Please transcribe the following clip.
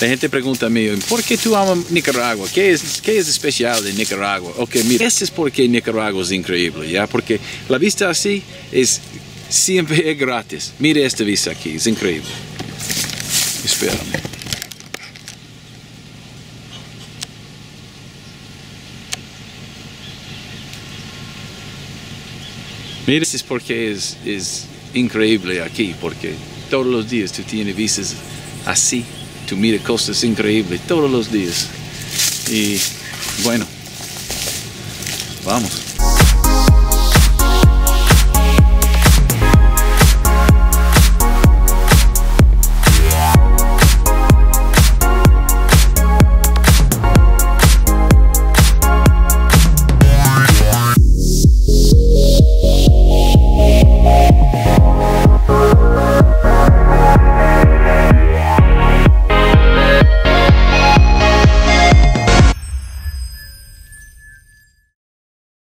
La gente pregunta a mí, ¿por qué tú amas Nicaragua? ¿Qué es especial de Nicaragua? Ok, mira, este es porque Nicaragua es increíble, ¿ya? Porque la vista así siempre es gratis. Mire esta vista aquí, es increíble. Espérame. Mira, este es porque es increíble aquí, porque todos los días tú tienes vistas así. Tú miras cosas increíbles todos los días. Y bueno, vamos.